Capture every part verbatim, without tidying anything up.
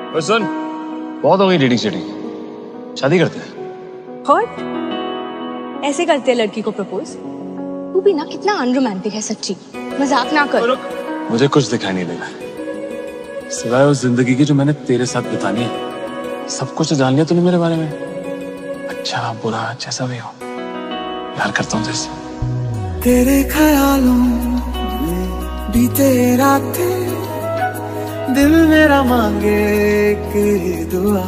और सुन, बहुत हो गई डेटिंग शेटिंग, शादी करते हैं। What? ऐसे करते हैं लड़की को प्रपोज? तू भी ना कितना अनरोमांटिक है सच्ची, मजाक ना कर। मुझे कुछ दिखाई नहीं देगा सिवाय उस जिंदगी की जो मैंने तेरे साथ बितानी है। सब कुछ जान लिया तूने मेरे बारे में, अच्छा बुरा जैसा भी हो, प्यार करता हूँ जैसे। तेरे ख्यालों में बीते रातें, दिल मेरा मांगे कि दुआ,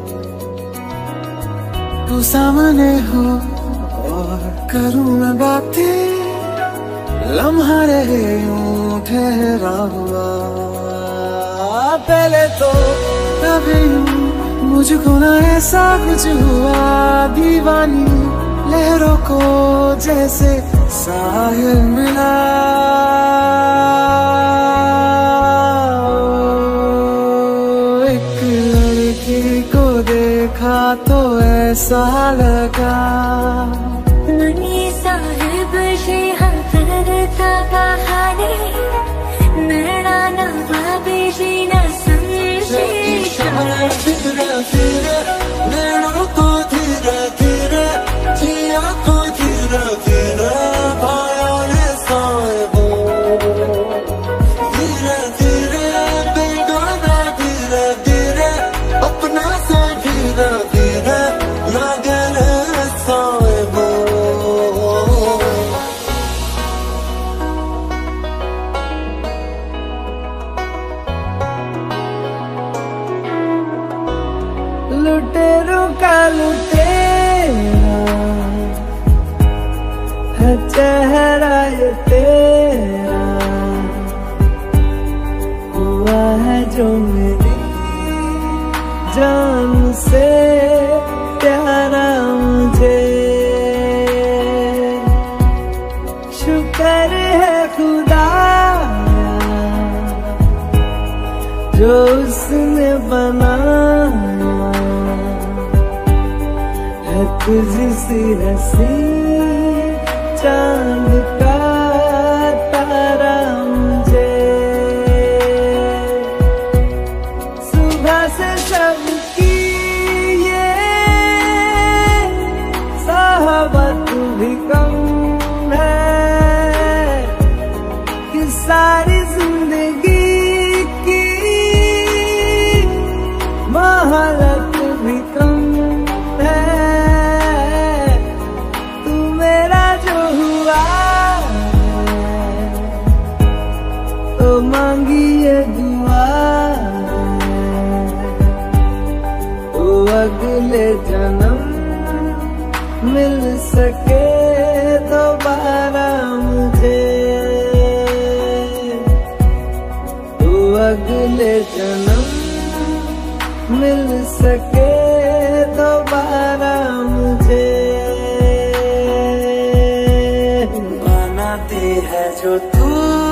तू सामने हो और करूँ मैं बातें, लम्हा रहे यूं ठहरा हुआ। पहले तो कभी मुझको ना ऐसा कुछ हुआ, दीवानी लहरों को जैसे साहिल मिला। एक लड़की को देखा तो ऐसा लगा मनी साहिब शेहा करता कहानी, नैना नवाबी जी न समझे धीरे धीरे नैनों को धीरे धीरे जिया को धीरे धीरे पाया है साहिबो, धीरे धीरे बेगाना धीरे धीरे अपना सा धीरे धीरे लगन है साहिबो। लुटेरों का लुटेरा है चेहरा ये तेरा, हुआ है जो मेरी जान से प्यारा मुझे। शुक्र है खुदा जो उसने बनाया है तुझसी हंसी चांद का तारा मुझे। सुबह से सबकी ये साहबत भी कम है कि सारी जिंदगी की महारत भी कम है। तू मेरा जो हुआ तो मांगी ये दुआ, तो अगले जन्म मिल सके दोबारा मुझे, तो अगले जन्म मिल सके दोबारा मुझे। बनाती है जो तू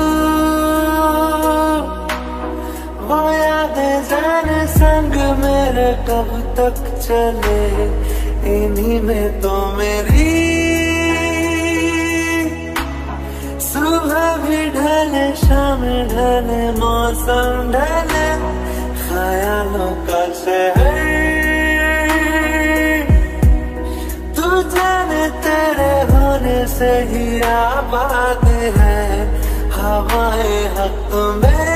वो यादें जाने संग मेरे कब तक चले, इन्हीं में तो मेरी सुबह भी ढले शाम ढले मौसम ढले, ख्यालों का शहर तू जाने तेरे होने से ही आबाद है। हवाएं हक में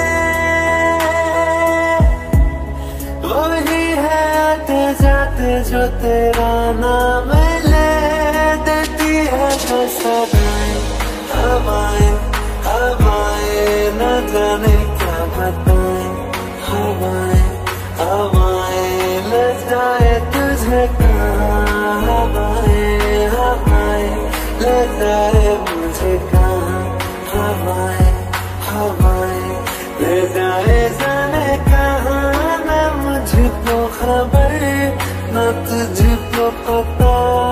वही है आते जाते जो तेरा नाम ले देती है जो सदाएं। हवाएं हवाएं न जाने क्या बताएं, हवाएं हवाएं ले जाए तुझे कहाँ, हवाएं हवाएं ले जाए मुझे कहाँ, हवाएं हवाएं ले जाए जाने कहाँ। न मुझको खबर न तुझको पता।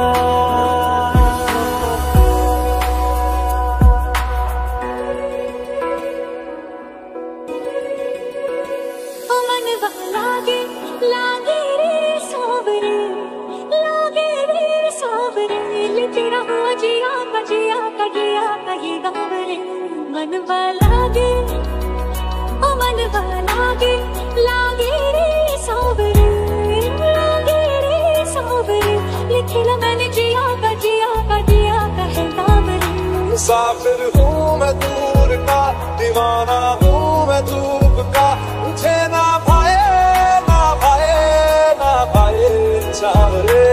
लागे लागे रे सावरे, लागे रे सावरे, तेरा हुआ जिया का जिया का जिया कहीं गावरे। मनवा लागे ओ मनवा लागे लागे रे सावरे। मुसाफिर हूँ मैं दूर का, दीवाना हूँ मैं धूप का, मुझे ना भाए ना भाए ना भाए चावरे।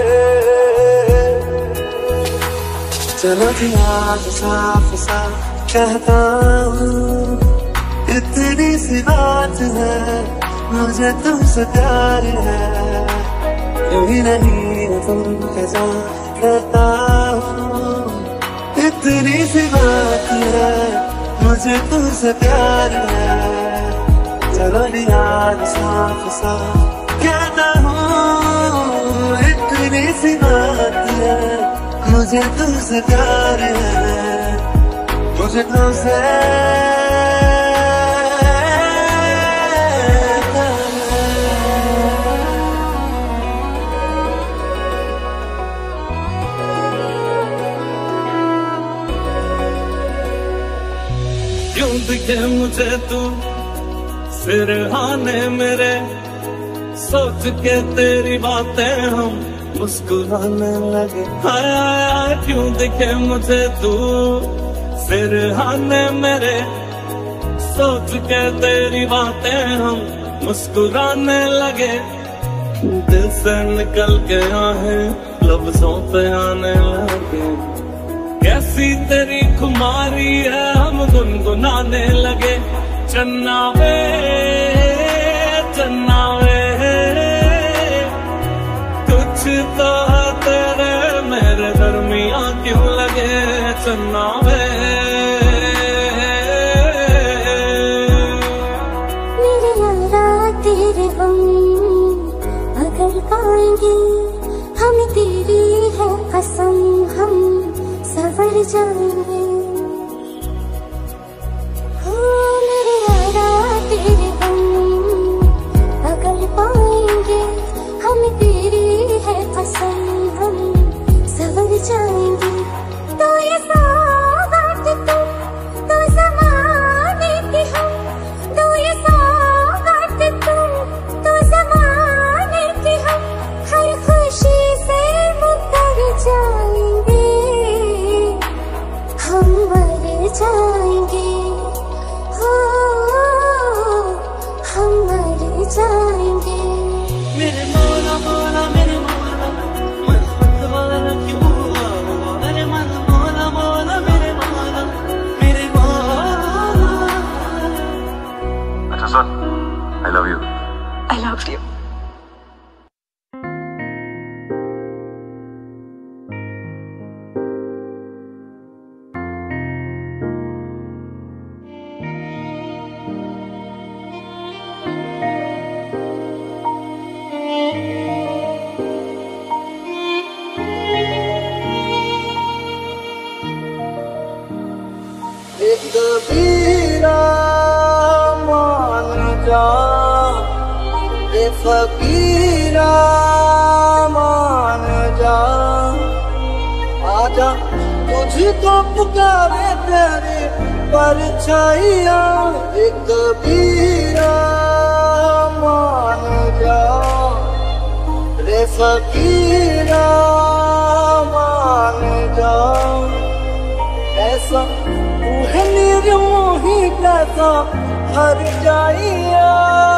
चलो जी आज साफ साफ कहता हूँ, इतनी सी बात है मुझे तुमसे प्यार है, यही नहीं तुम कैसा कहता हूँ, इतनी सी बात है मुझे तुमसे प्यार है। चलो यार साफ साफ कहता हूँ, इतनी सी बात है मुझे तुमसे प्यार है, मुझे तुमसे क्यों दिखे मुझे तू सिरहाने मेरे, सोच के तेरी बातें हम मुस्कुराने लगे। हाय हाय क्यों दिखे मुझे तू सिरहाने मेरे, सोच के तेरी बातें हम मुस्कुराने लगे। दिल से निकल के आहें लफ्जों पे आने लगे, कैसी तेरी खुमारी है हम गुनगुनाने लगे। चन्ना वे चन्ना वे कुछ तो तेरे मेरे दरमियां क्यों लगे चन्ना वे। मेरे यारा तेरे हम अगर पाएंगे, हम तेरी है कसम हम सवर जाएंगे। हो मेरे यारा तेरे हम अगर पाएंगे, हम तेरी है कसम हम सवर जाएंगे। तो ये सौगात तुम तो ज़माने की हम, तो ये सौगात तुम तो ज़माने की हम, हर खुशी से मुकर जाएंगे, हम मर जाएंगे। हो हम मर जाएंगे। मेरे मौला मौला मेरे मौला मन वाला क्यों हुआ, मेरे मन मौला मौला मेरे मौला मेरे मौला। अच्छा सुन, I love you. I loved you. एक कबीरा मान जा, एक फकीरा मान जा, आजा तुझको पुकारे तेरी परछाइयाँ। एक कबीरा मान जा, रे फकीरा मान जा, ऐसा ही कैसा हर जाइया।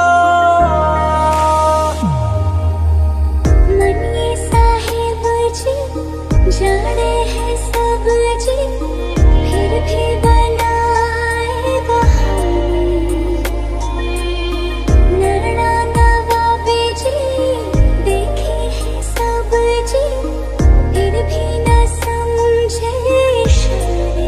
मन ये साहिब जी जाने हैं सब जी, फिर भी बनाए बहाने। नैना नवाबी जी देखे हैं सब जी, फिर भी न समझे इशारे।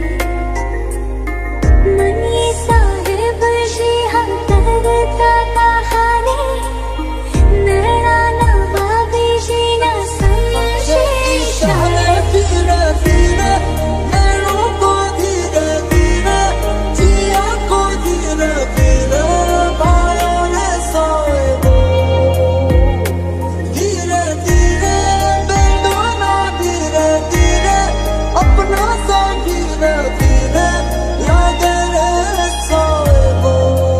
मन ये साहिब जी हम करता कहानी, नैना नवाबी जी न समझे इशारे। धीरे धीरे नैनों को धीरे धीरे, जिया को धीरे धीरे पायों ने सोए दो। धीरे धीरे बेडोना धीरे धीरे, अपना सा धीरे धीरे याद रे सोए दो।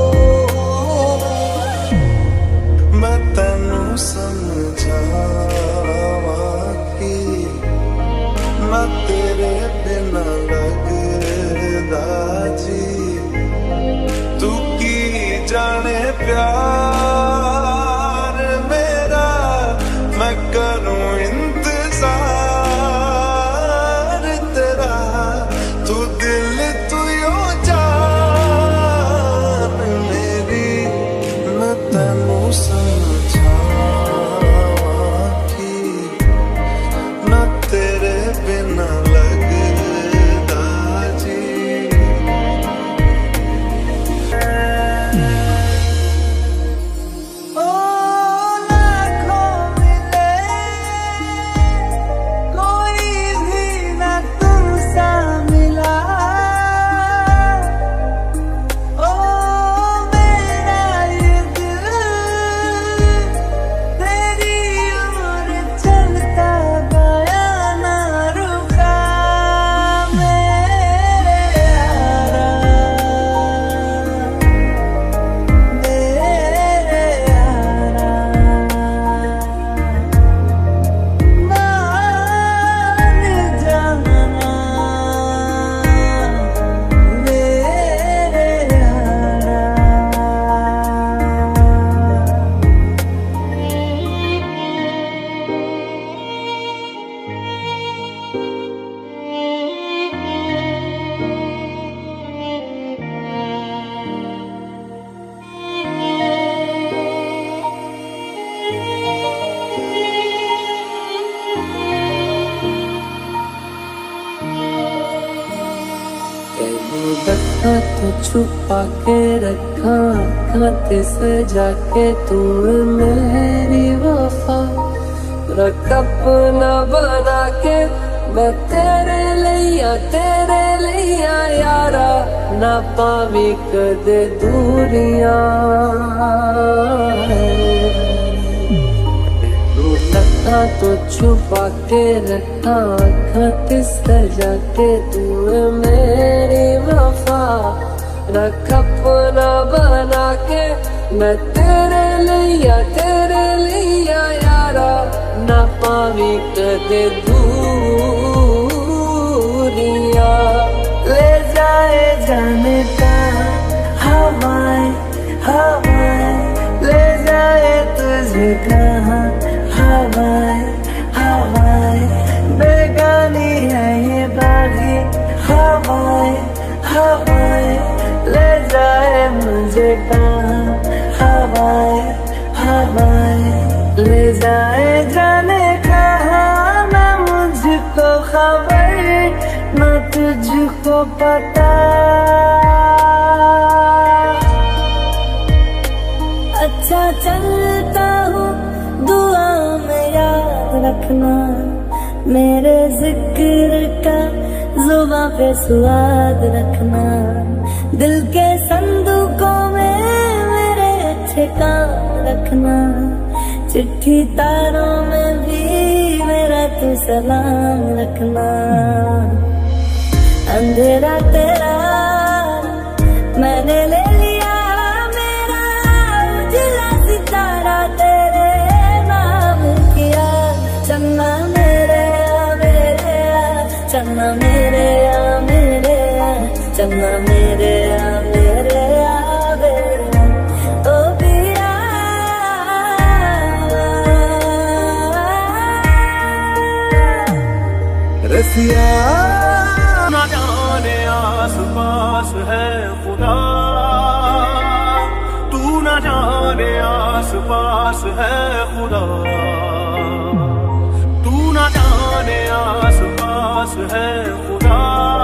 मैं तेनू समझावा कि मैं तेरे बिना लग प्यार मेरा, मैं करूं इंतजार तेरा, तू दिल तू यो जान मेरी, मैं तेनू समझावां कि ना तेरे बिना लगदा जी। ओ लाखों मिले कोई भी ना तुमसा मिला, ओ मेरा ये दिल तेरी ओर चलता गया ना रुका, मेरे यारा मेरे यारा मान जाना मेरे यारा। तेनू रखा तो छुपा के रखा, खाते सजा के तू मेरी वफा, रख अपना बना के मैं तेरे लिया तेरे लिया यारा, ना पावी कदे दूरियां। रखा तो छुपा के रखा, खाते सजा के तू मेरी वफा, रख अपना बना के मैं तेरे लिया तेरे लिया यारा, ना पावी कदे दूरियां। ले जाए जाने का हवाएं हवाएं, ले जाए तुझे कहाँ हवाएं हवाएं, बेगानी है ये बागी हवाएं हवाएं, ले जाए मुझे कहाँ हवाएं हवाएं, ले जाए जाने कहाँ ना मुझको खबर ना तुझको पता। अच्छा चलता हूँ दुआ में याद रखना, मेरे जिक्र का जुबां पे स्वाद रखना, दिल के संदूकों में मेरे अच्छे काम रखना, चिट्ठी तारों में भी मेरा तू सलाम रखना। अंधेरा तेरा मैंने ले लिया मेरा, उजला सितारा तेरे नाम किया, चन्ना मेरे आ मेरे आ, चन्ना मेरे आ मेरे आ, चन्ना मेरे आ मेरे आ मेरे, ओ पिया रसिया। ना जाने आस पास है खुदा, तू ना जाने आस पास है खुदा, तू ना जाने आस पास है खुदा,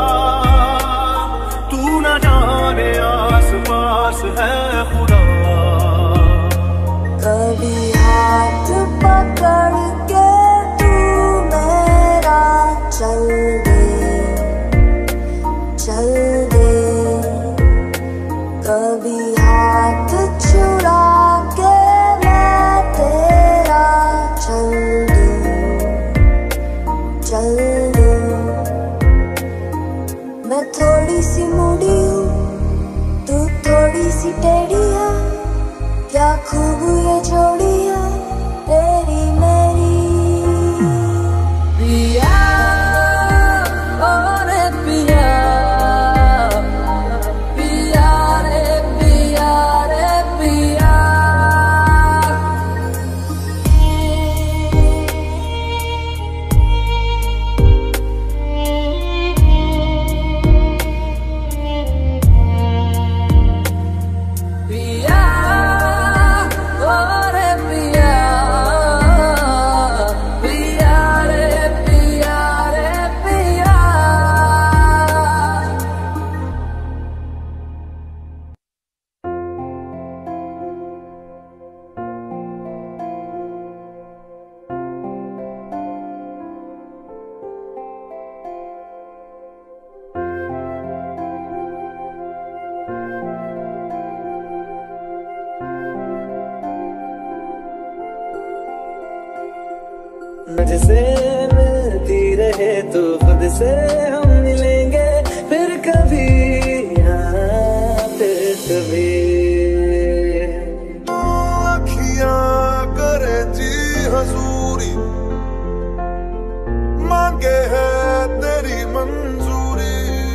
तू ना जाने आस पास है खुदा। कभी हाथ पकड़ के तू मेरा चल दे चल दे, कभी हाथ छुड़ा के मैं तेरा चल दूं चल दूं। मैं थोड़ी सी मुड़ी हूँ तू थोड़ी सी टेढ़ी है, मुझसे मिलती रहे तो खुद से हम मिलेंगे फिर कभी, हाँ फिर कभी। अखियां करे जी हजूरी, मांगे है तेरी मंजूरी,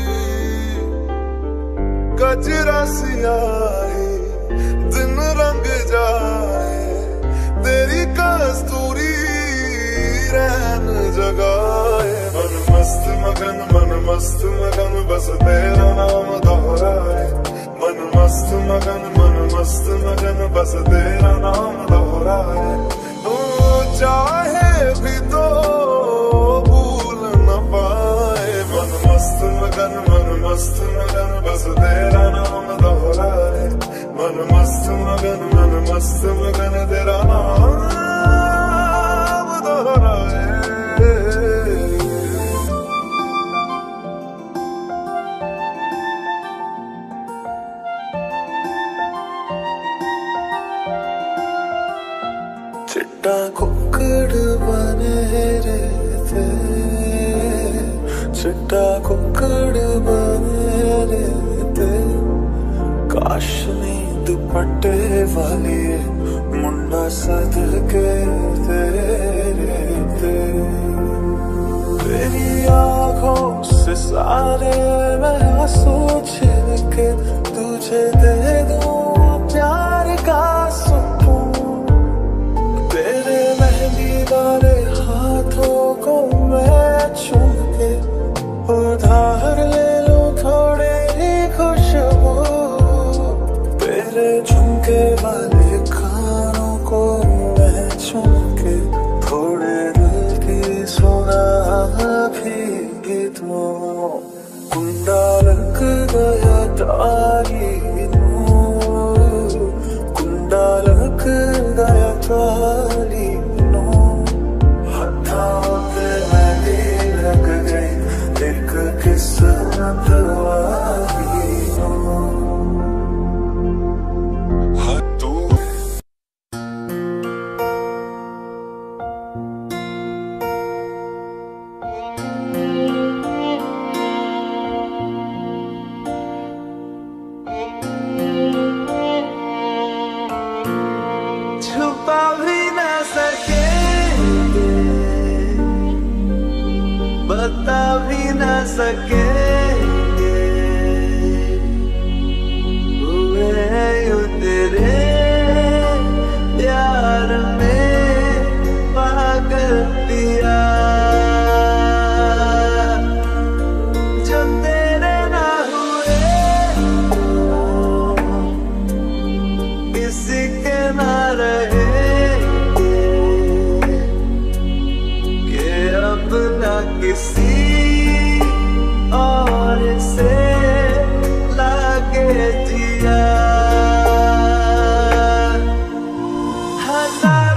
गजरा सियाही दिन रंग जाए, तेरी कस्तूरी रैन जगाए। मन मस्त मगन मन मस्त मगन बस तेरा नाम दोहराए, मन मस्त मगन मन मस्त मगन बस तेरा नाम दोहराए। तू चाहे भी तो भूल न पाए, मन मस्त मगन मन मस्त मगन बस तेरा नाम दोहराए, मन मस्त मगन मन मस्त मगन तेरा नाम दोहराए। चिट्टा कुक्कड़ बने रहते, चिट्टा कुक्कड़ बने रहते, काश नींद दुपट्टे वाली मुंडा सदके तेरे ते। तेरी आंखों से सारे मैं आंसू छिलके तुझे दे दूं प्यार का सुकून, तेरे मेहंदी वाले हाथों को मैं चूम के उधार ले लूं थोड़ी ही खुशबू, तेरे झुमके वाले कानों को मैं चूम के थोड़े दिल की सुना भी दूं। कुंडा लग गया तारी नूर, कुंडा लग गया तारी नूर, हथों पे मेहंदी लग गई एक किस्मत वाली नूर। छुपा भी ना सकेंगे, बता भी ना सकेंगे, हुए यूं तेरे प्यार में पागल पिया, जो तेरे ना हुए किसी के ना रहेंगे, कि अब ना किसी और से लागे जिया। हजार